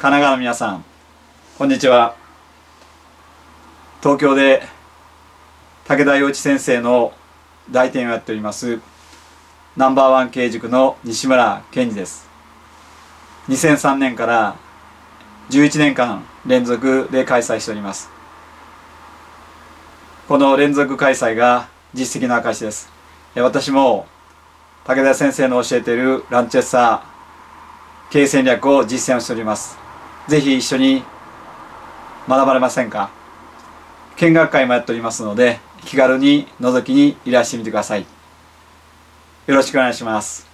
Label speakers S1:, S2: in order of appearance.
S1: 神奈川の皆さん、こんにちは。東京で武田洋一先生の代店をやっておりますナンバーワン経営塾の西村健二です。2003年から11年間連続で開催しております。この連続開催が実績の証です。私も武田先生の教えているランチェッサー経営戦略を実践をしております。ぜひ一緒に学ばれませんか？見学会もやっておりますので、気軽に覗きにいらしてみてください。よろしくお願いします。